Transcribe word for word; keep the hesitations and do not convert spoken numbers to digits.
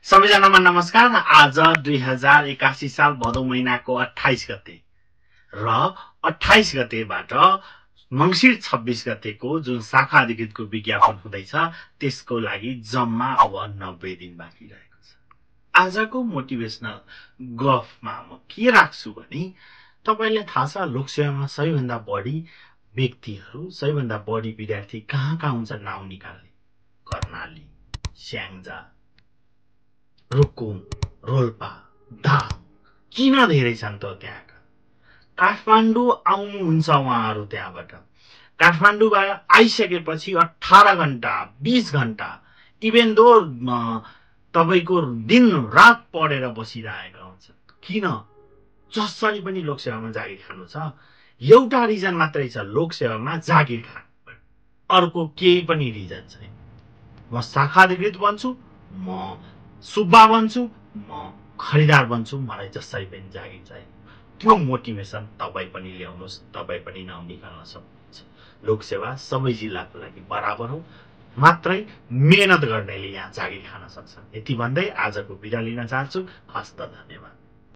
सबैजनामा नमस्कार। आज दुई हजार एकासी साल भदौ महिनाको अठाइस गते र अठाइस गतेबाट मंसिर छब्बीस गतेको जुन शाखा अधिकृतको विज्ञापन हुँदैछ त्यसको लागि जम्मा अब नब्बे दिन बाँकी रहेको छ। आजको मोटिभेशनल गफमा म के राख्छु भने तपाईलाई थाहा छ लोकसेवामा सबैभन्दा बढी व्यक्तिहरू सबैभन्दा बढी विद्यार्थी कहाँ कहाँ हुन्छ नाउँ निकाल्ने? कर्णाली, स्याङ्जा, रुकुम, रोल्पा, धाम। किन धेरै छन् त त्यहाँका? काठमाडौँ आउनुहुन्छ उहाँहरू त्यहाँबाट। काठमाडौँबाट आइसकेपछि अठारह घण्टा बीस घण्टा इभेन दो तपाईको दिन रात पढेर बसिरहेका हुन्छन्। किन? जसरी पनि लोकसेवामा जागिर खानु छ। एउटा रिजन मात्रै छ लोकसेवामा जागिर खानु। अर्को केही पनि रिजन छैन। म शाखा अधिकृत बन्छु, म सुब्बा बन्छु, म खरिदार बन्छु, मलाई जसरी पनि जागिर चाहियो। त्यो मोटिभेसन तपाईँ पनि ल्याउनुहोस्, तपाईँ पनि नाउँ निकाल्न सक्नुहुन्छ। लोकसेवा सबै जिल्लाको लागि बराबर हो, मात्रै मेहनत गर्नेले यहाँ जागिर खान सक्छन्। यति भन्दै आजको बिदा लिन चाहन्छु। हस्त धन्यवाद।